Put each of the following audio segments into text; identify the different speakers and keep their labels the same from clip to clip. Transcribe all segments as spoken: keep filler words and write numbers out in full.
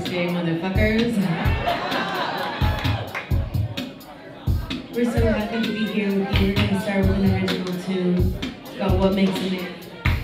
Speaker 1: appreciate motherfuckers. We're so happy to be here with you. We're going to start with an original tune called What Makes a Man.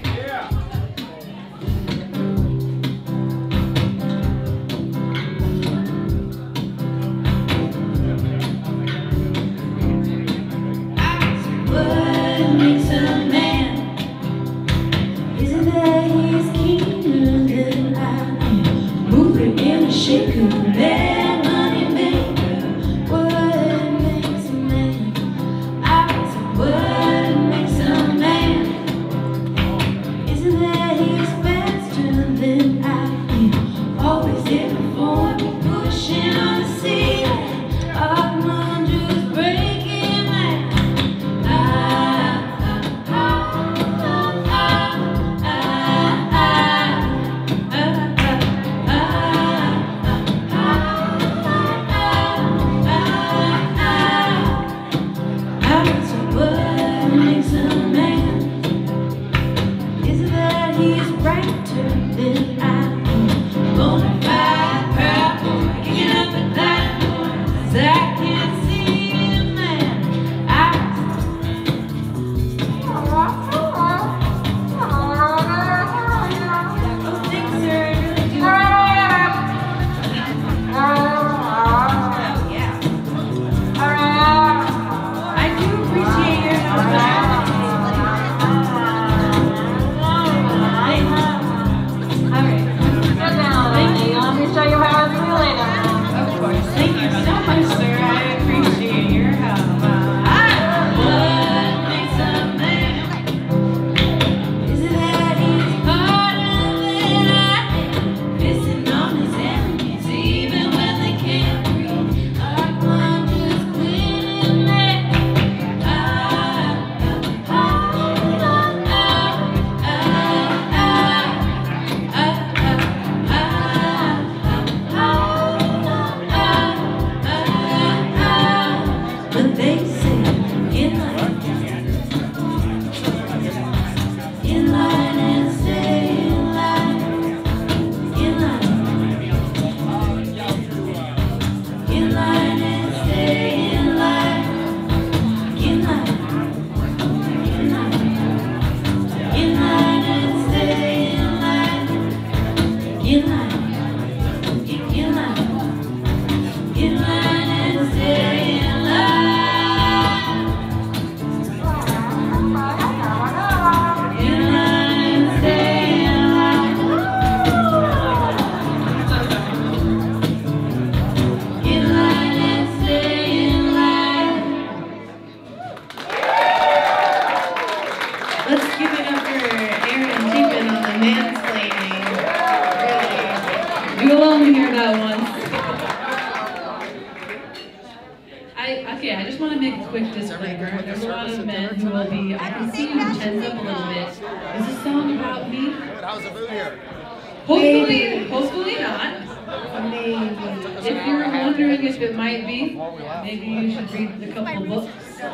Speaker 2: Hopefully, hopefully not. Maybe. If you're wondering if it might be, maybe you should read a couple books.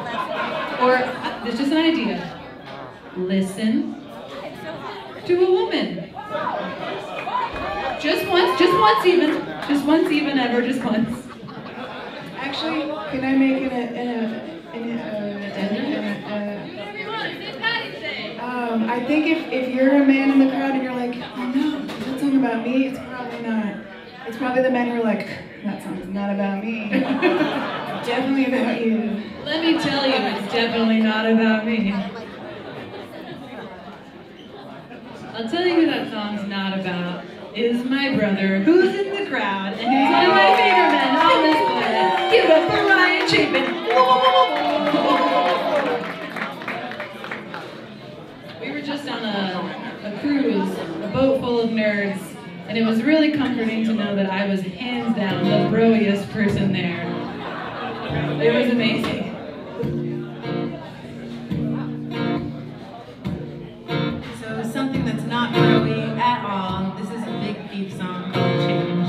Speaker 2: Or, uh, there's just an idea. Listen to a woman. Just once, just once even. Just once even, ever, just once.
Speaker 3: Actually, can I make an, an, an, an addendum?
Speaker 2: Whatever you want, it's Patty's Day.
Speaker 3: Um, I think if, if you're a man in the crowd and you're like, oh no, that song about me, it's probably not. It's probably the men who are like, that song is not about me. Definitely about you.
Speaker 2: Let me tell you, it's definitely not about me. I'll tell you who that song's not about. Is my brother, who's in the crowd, and who's one of my favorite men on this planet. Give it up for Ryan Chapin. We were just on a, a cruise, a boat full of nerds, and it was really comforting to know that I was hands down the broiest person there. It was amazing.
Speaker 1: So something that's not broy at all. This is a Big Thief song called Change.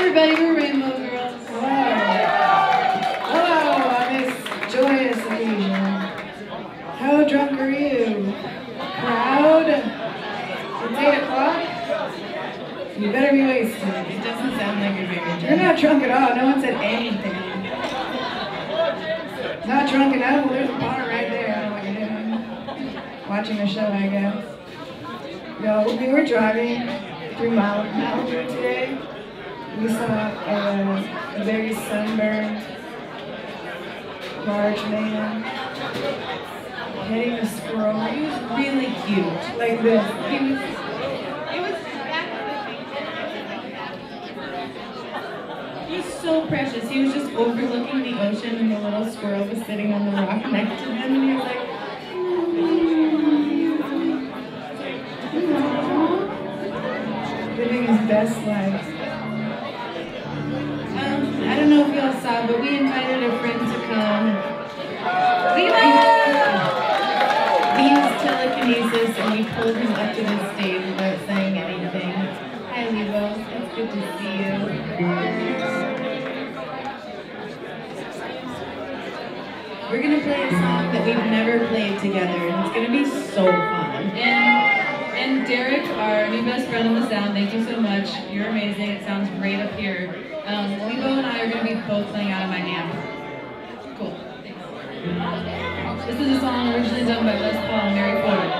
Speaker 2: everybody, we're Rainbow Girls.
Speaker 3: Hello. Hello on this joyous occasion. How drunk are you? Crowd? It's eight o'clock? You better be wasted.
Speaker 1: It doesn't sound like you're very drunk.
Speaker 3: You're not drunk at all. No one said anything. Not drunk enough? Well, there's a bar right there. I don't know what you're doing. Watching a show, I guess. No, we were driving through Mal- Malibu today. We saw a, a very sunburned, large man petting a squirrel.
Speaker 1: He was really cute.
Speaker 3: Like this.
Speaker 1: He was, it was, he's so precious. He was just overlooking the ocean and the little squirrel was sitting on the rock next to him and he was like,
Speaker 3: Living his best life.
Speaker 1: Um, I don't know if y'all saw, but we invited a friend to come. Viva! We used telekinesis and we pulled him up to the stage without saying anything. Hi, Vivo. It's good to see you. We're gonna play a song that we've never played together, and it's gonna be so fun.
Speaker 2: And and Derek, our new best friend on the sound, thank you so much. You're amazing. It sounds great up here. Um, Lebo and I are going to be both playing out of my amp. Cool. Thanks. This is a song originally done by Les Paul and Mary Ford.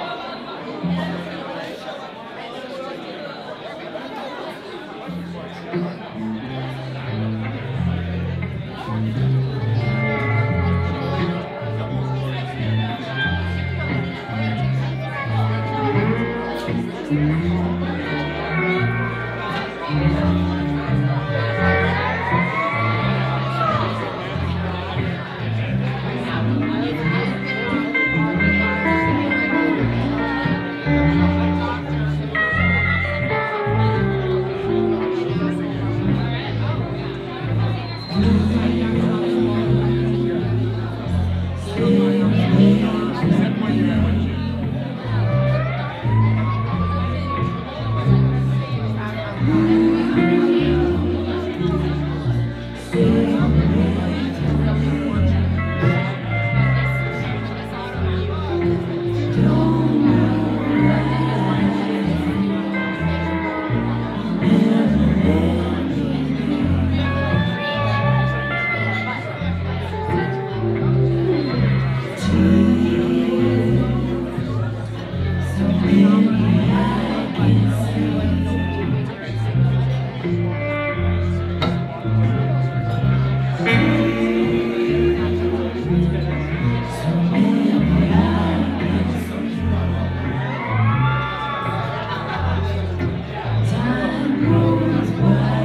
Speaker 1: Time goes by.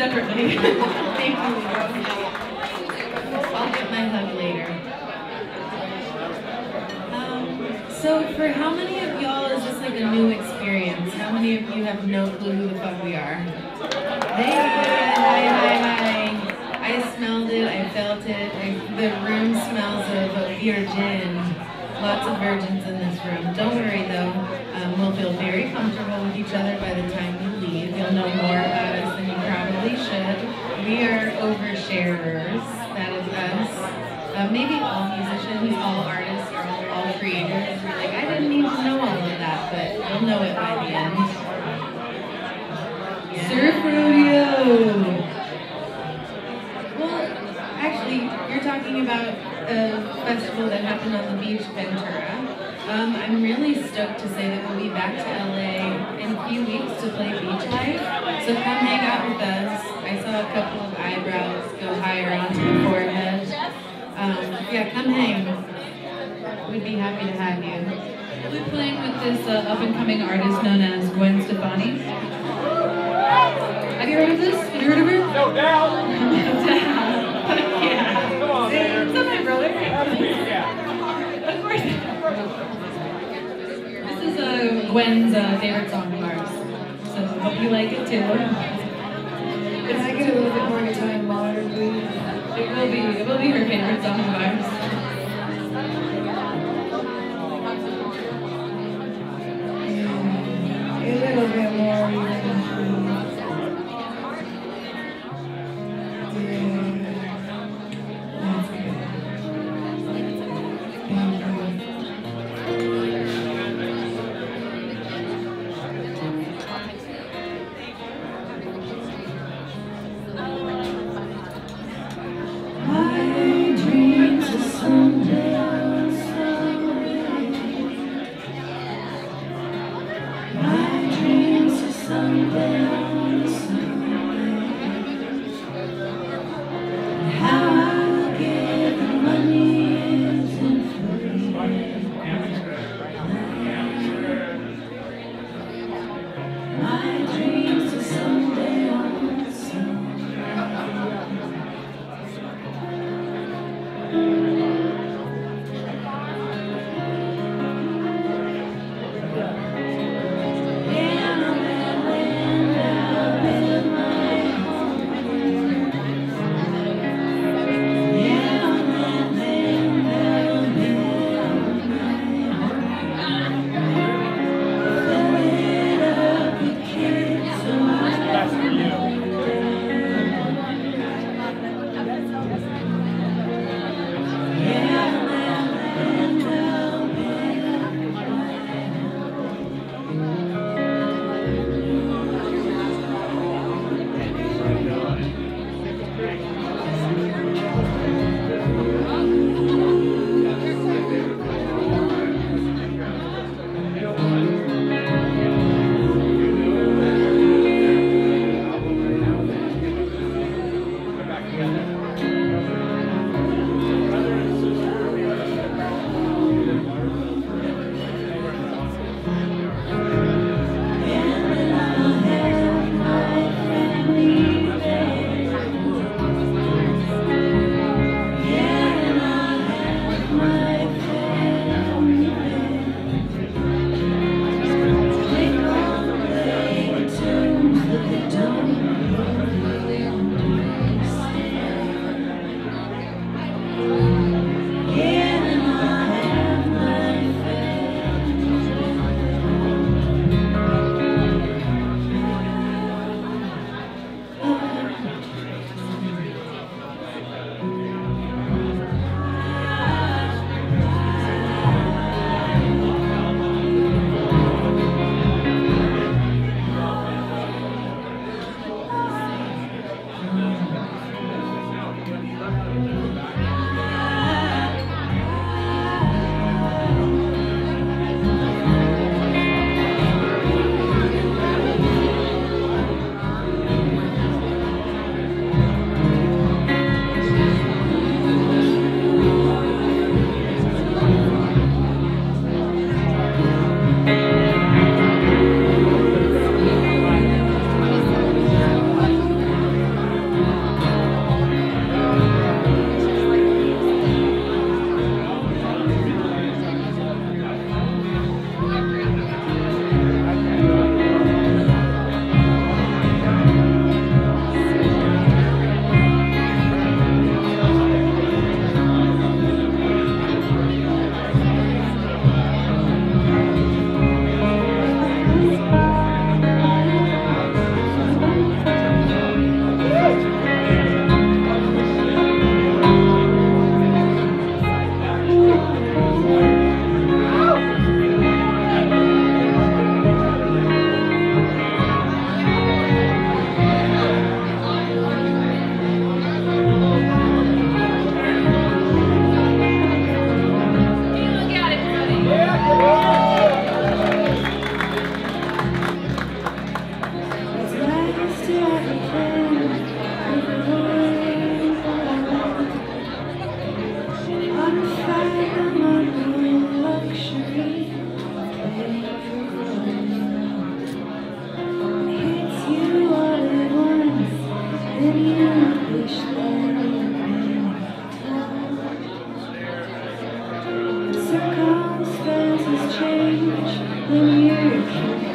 Speaker 2: separately.
Speaker 1: Thank you, Leo. I'll get my hug later. Um, so for how many of y'all is this like a new experience? How many of you have no clue who the fuck we are? Hey, hi, hi, hi. I smelled it, I felt it. I, the room smells of a virgin. Lots of virgins in this room. Don't worry though, um, we'll feel very comfortable with each other by the time we leave. You'll know more about us than you probably should. We are oversharers, that is us. Uh, maybe all musicians, all artists, or all, all creators. You're like, I didn't need to know all of that, but you'll know it by the end. Yeah.
Speaker 2: Surf rodeo!
Speaker 1: Well, actually, you're talking about a festival that happened on the beach, Ventura. Um, I'm really stoked to say that we'll be back to L A in a few weeks to play Beach Life. So come hang out with us. I saw a couple of eyebrows go higher onto the forehead. Um, yeah, come hang. We'd be happy to have you.
Speaker 2: We'll be playing with this uh, up-and-coming artist known as Gwen Stefani. Have you heard of this? Have you heard of her?
Speaker 4: No doubt.
Speaker 2: Yeah.
Speaker 4: Come on, man.
Speaker 2: What's up, my brother?
Speaker 4: Yeah.
Speaker 2: Of course. This is uh, Gwen's uh, favorite song of ours. So hope you like it too.
Speaker 3: Can I get a little bit more guitar and water, please?
Speaker 2: It will be, it will be her favorite song of ours.
Speaker 3: A little bit more, even, please. Yeah. That's good. Thank you. My dreams are unfathomable luxury. Hits you all at once, then you wish that it had been told. Circumstances change when you're kicked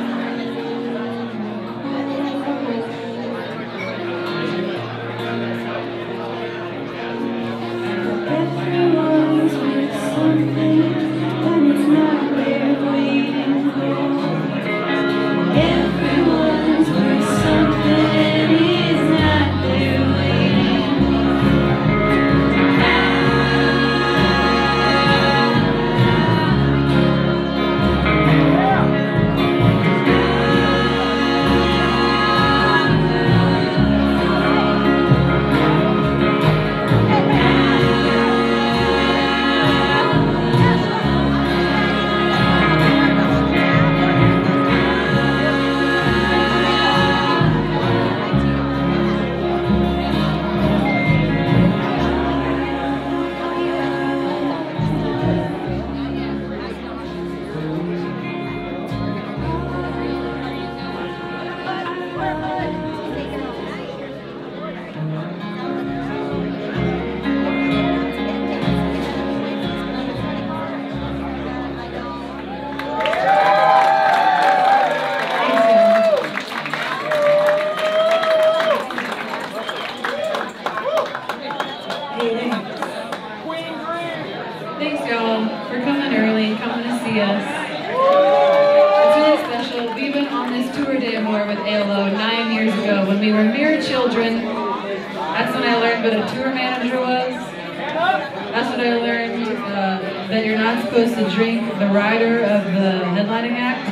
Speaker 2: Thanks, y'all, for coming early and coming to see us. It's really special. We've been on this tour de amore with A L O nine years ago when we were mere children. That's when I learned what a tour manager was. That's when I learned uh, that you're not supposed to drink the rider of the headlining act.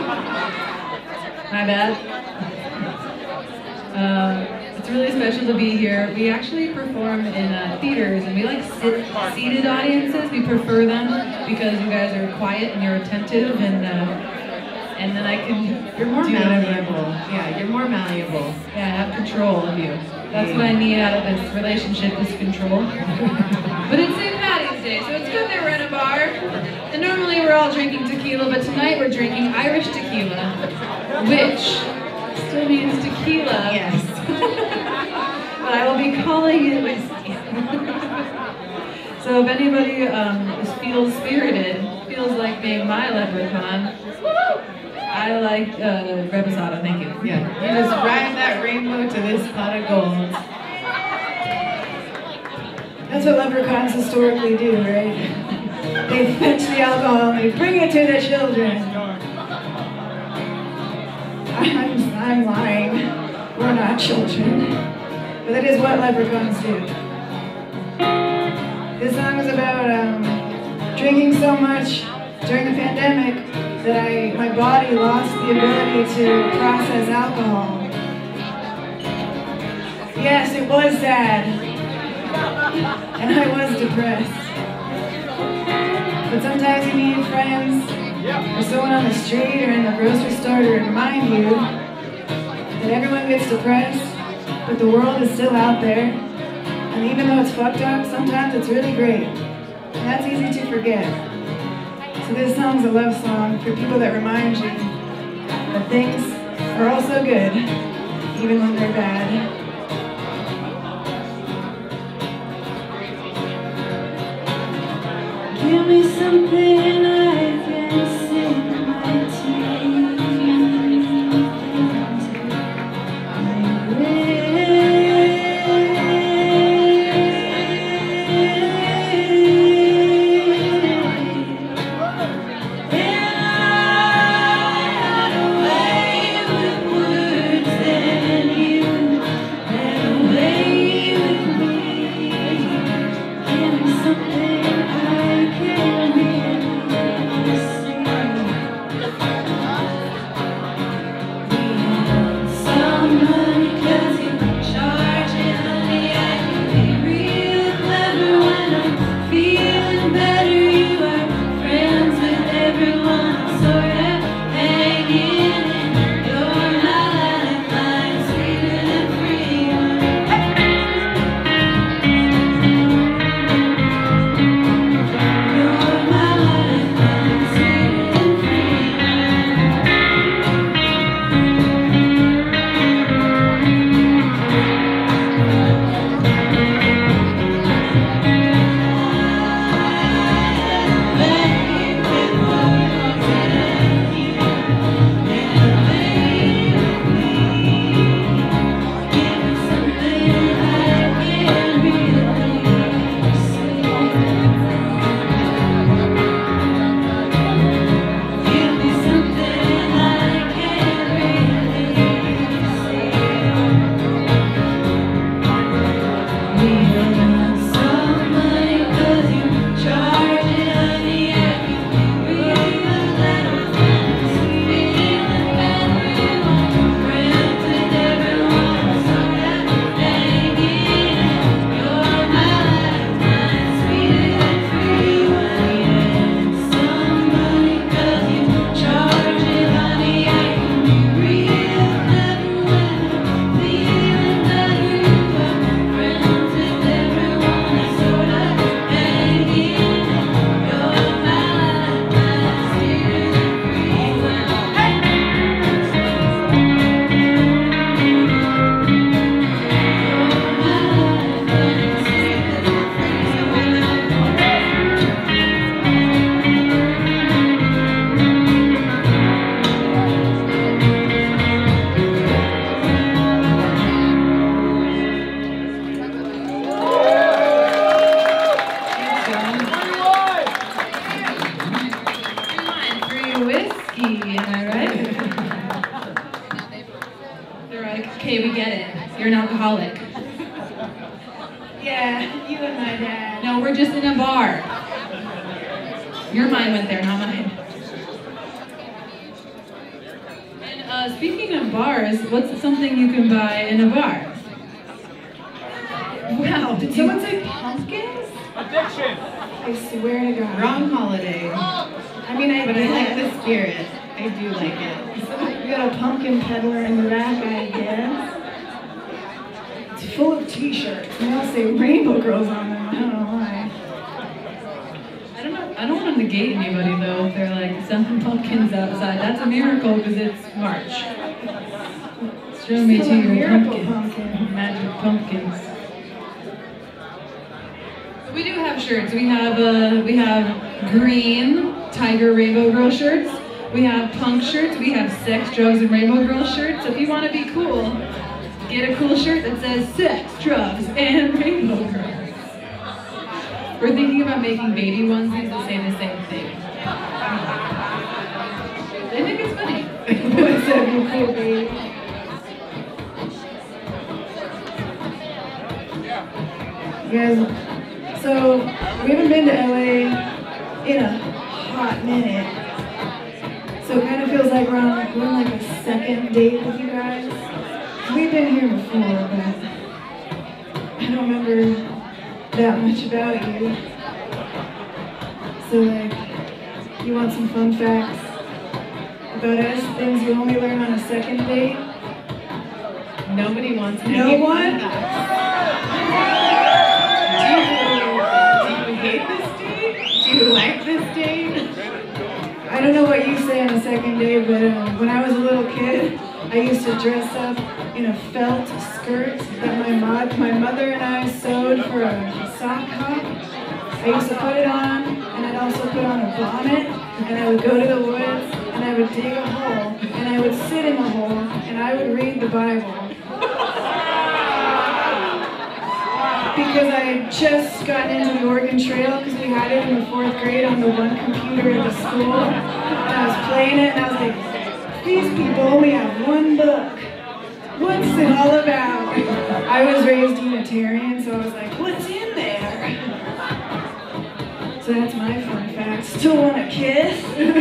Speaker 2: My bad. Uh, It's really special to be here. We actually perform in uh, theaters, and we like sit seated audiences. We prefer them because you guys are quiet and you're attentive, and uh, and then I can.
Speaker 1: You're more
Speaker 2: do
Speaker 1: malleable. Yeah, you're more malleable.
Speaker 2: Yeah, I have control of you. That's what I need out of this relationship is control. But it's Saint Patty's Day, so it's good that we're in a bar. And normally we're all drinking tequila, but tonight we're drinking Irish tequila, which still means tequila.
Speaker 1: Yes.
Speaker 2: But I will be calling it whiskey. So if anybody um, feels spirited, feels like being my leprechaun, I like uh, Reposado, thank you.
Speaker 1: Yeah, you just ride that rainbow to this pot of gold.
Speaker 3: That's what leprechauns historically do, right? They fetch the alcohol and they bring it to the children. I'm, I'm lying. We're not children. But that is what leprechauns do. This song is about um, drinking so much during the pandemic that I, my body lost the ability to process alcohol. Yes, it was sad. And I was depressed. But sometimes you need friends or someone on the street or in the grocery store to remind you that everyone gets depressed, but the world is still out there. And even though it's fucked up, sometimes it's really great. And that's easy to forget. So this song's a love song for people that remind you that things are also good, even when they're bad. Give me something I can sink my teeth something I can read.
Speaker 2: bar. Your mind went there, not mine. And uh, speaking of bars, what's something you can buy in a bar?
Speaker 3: Wow, did someone say pumpkins?
Speaker 4: Addiction.
Speaker 3: I swear to God.
Speaker 1: Wrong holiday.
Speaker 3: I mean, I
Speaker 1: But I like
Speaker 3: guess.
Speaker 1: the spirit. I do like it.
Speaker 3: We got a pumpkin peddler in the back, I guess. It's full of t-shirts. And they all say Rainbow Girls on them. I don't know why.
Speaker 2: I don't know. I don't want to negate anybody though. If they're like selling pumpkins outside, that's a miracle because it's March. Show me
Speaker 3: Still
Speaker 2: to
Speaker 3: a
Speaker 2: your
Speaker 3: miracle
Speaker 2: pumpkins.
Speaker 3: pumpkin.
Speaker 2: Magic pumpkins. We do have shirts. We have uh, we have green Tiger Rainbow Girl shirts. We have punk shirts. We have sex, drugs, and Rainbow Girl shirts. So if you want to be cool, get a cool shirt that says sex, drugs, and Rainbow Girls. We're thinking about making baby onesies that say the same thing. I think it's funny.
Speaker 3: What's up, you cool baby? You guys, so we haven't been to L A in a hot minute. So it kind of feels like we're on, we're on like a second date with you guys. We've been here before, but I don't remember that much about you. So like, you want some fun facts about us? Things you only learn on a second date?
Speaker 1: Nobody wants any
Speaker 3: No
Speaker 1: fun
Speaker 3: one?
Speaker 1: facts. Do you hate this date? Do you like this date?
Speaker 3: I don't know what you say on a second date, but uh, when I was a little kid, I used to dress up in a felt skirt that my mod, my mother and I sewed for a sock hop. I used to put it on, and I'd also put on a bonnet, and I would go to the woods, and I would dig a hole, and I would sit in the hole, and I would read the Bible. Because I had just gotten into the Oregon Trail, because we had it in the fourth grade on the one computer at the school, and I was playing it, and I was like, these people only have one book. What's it all about? I was raised Unitarian, so I was like, what's in there? So that's my fun fact. Still want a kiss?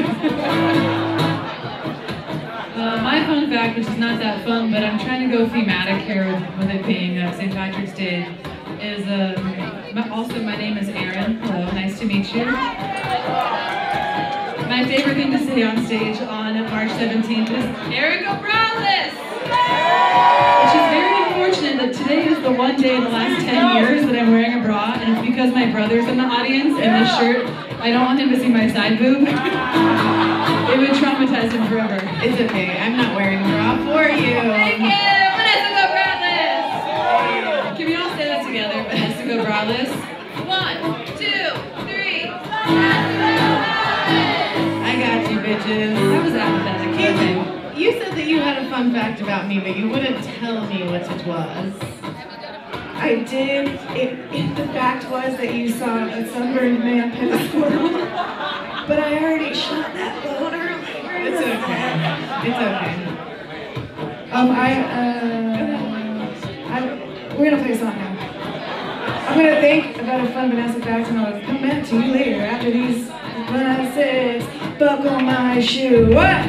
Speaker 2: Uh, my fun fact, which is not that fun, but I'm trying to go thematic here with, with it being uh, Saint Patrick's Day, is um, my, also my name is Erin. Hello, nice to meet you. My favorite thing to say on stage on March seventeenth is Erica Browless! Which is very unfortunate that today is the one day in the last ten years that I'm wearing a bra, and it's because my brother's in the audience and this shirt, I don't want him to see my side boob. It would traumatize him forever.
Speaker 1: It's okay. I'm not wearing a bra for you.
Speaker 2: Thank you! Vanessa Go Browless! Can we all say that together? Vanessa Go Browless. One, two, three.
Speaker 1: I got you, bitches.
Speaker 2: That was apathetic. Okay.
Speaker 1: You said that you had a fun fact about me, but you wouldn't tell me what it was.
Speaker 3: I did. It, it, the fact was that you saw a sunburned man pet a squirrel, but I already shot that load earlier.
Speaker 1: It's okay. It's okay.
Speaker 3: Um, I, uh, I, we're gonna play a song now. I'm gonna think about a fun Vanessa fact and I'll come back to you later after these glasses. Buckle my shoe. What?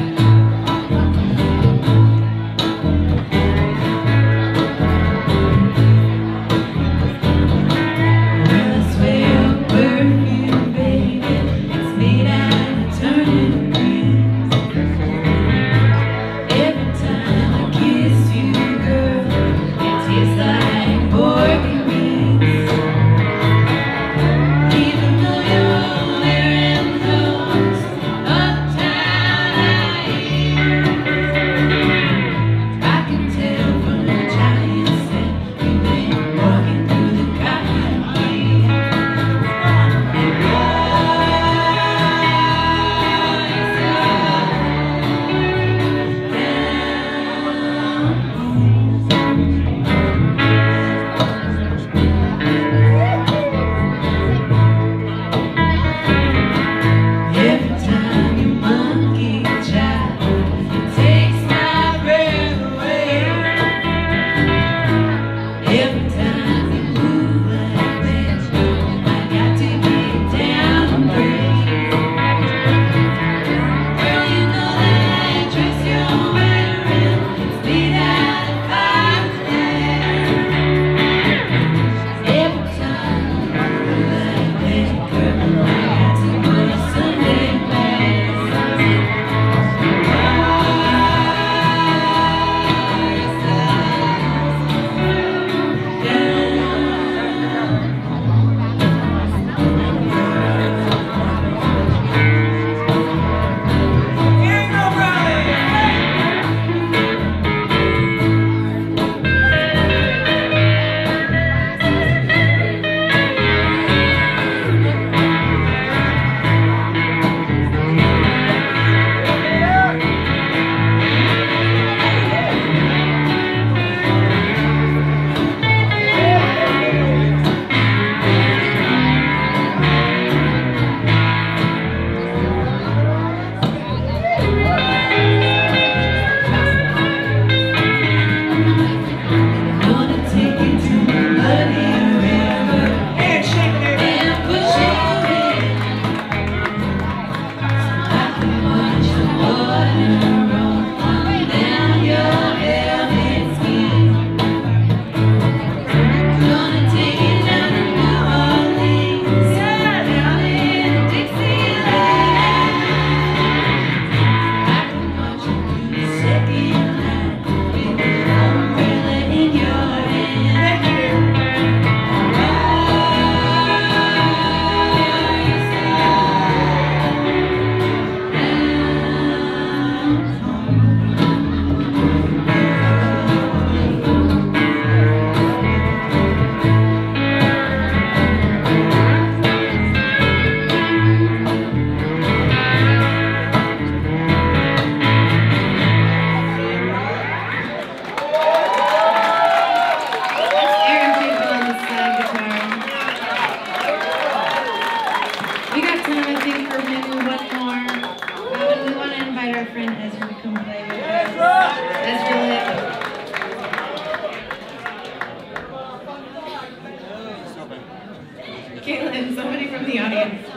Speaker 5: Uptown I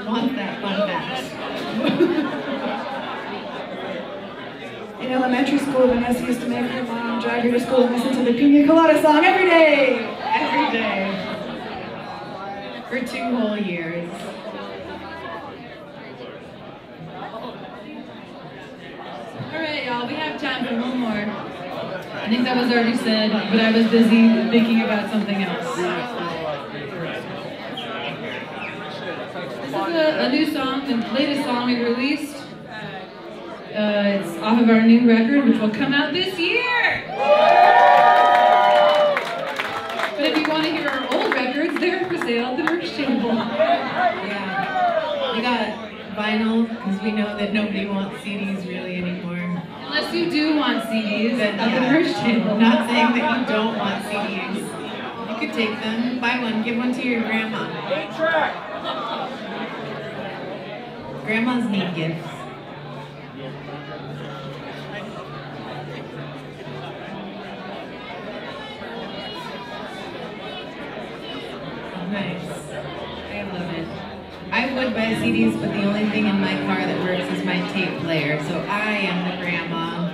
Speaker 1: wants that fun fact.
Speaker 3: In elementary school, Vanessa used to make her mom drive her to school and listen to the Pina Colada song every day.
Speaker 1: Every day. For two whole years.
Speaker 2: Alright, y'all, we have time for one more. I think that was already said, but I was busy thinking about something else. This is a, a new song, the latest song we released. Uh, it's off of our new record, which will come out this year! But if you want to hear our old records, they're for sale at the merch table.
Speaker 1: Yeah. We got vinyl, because we know that nobody wants C Ds really anymore.
Speaker 2: Unless you do want C Ds
Speaker 1: Then,
Speaker 2: at
Speaker 1: yeah.
Speaker 2: the merch table.
Speaker 1: I'm not saying that you don't want C Ds. You could take them, buy one, give one to your grandma.
Speaker 4: Eight track.
Speaker 1: Grandmas need gifts. Nice. I love it. I would buy C Ds, but the only thing in my car that works is my tape player, so I am the grandma.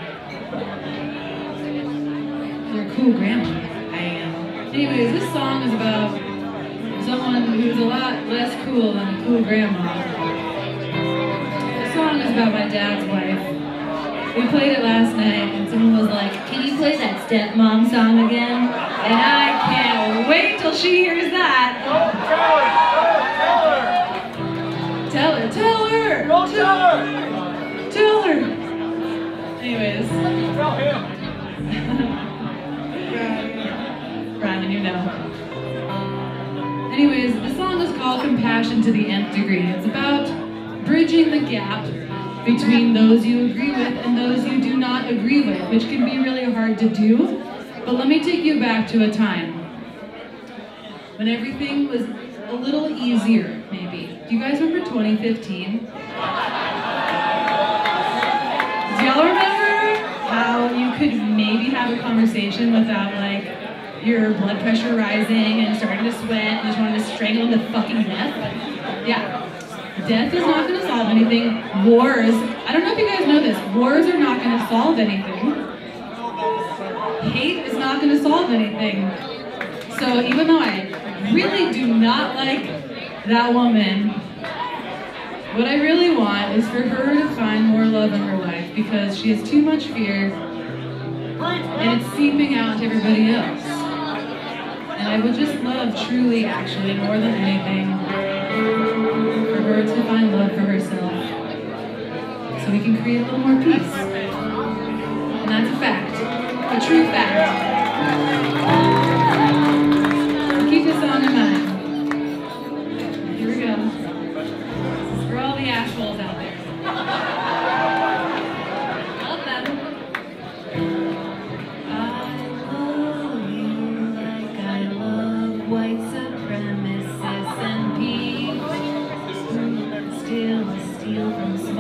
Speaker 2: You're a cool grandma.
Speaker 1: I am.
Speaker 2: Anyways, this song is about someone who's a lot less cool than a cool grandma. This song is about my dad's wife. We played it last night and someone was like, "Can you play that stepmom song again?" And I can't wait till she hears that.
Speaker 4: Tell her, tell her.
Speaker 2: Tell her, tell her,
Speaker 4: Don't tell her.
Speaker 2: tell her. Anyways,
Speaker 4: Tell him.
Speaker 2: Ryan, you know. Anyways, the song is called Compassion to the Nth Degree. It's about bridging the gap between those you agree with and those you do not agree with, which can be really hard to do. But let me take you back to a time when everything was a little easier, maybe. Do you guys remember twenty fifteen? Do y'all remember how you could maybe have a conversation without, like, your blood pressure rising and starting to sweat and just wanting to strangle to fucking death? Yeah. Death is not going to solve anything. Wars, I don't know if you guys know this, wars are not going to solve anything. Hate is not going to solve anything. So even though I really do not like that woman, what I really want is for her to find more love in her life because she has too much fear and it's seeping out to everybody else. And I would just love, truly, actually, more than anything, for her to find love for herself so we can create a little more peace. And that's a fact, a true fact. So keep this song in mind. Here we go. This is for all the assholes out there. Love them.
Speaker 1: I love you like I love white supremacists and peace. Steal, steal from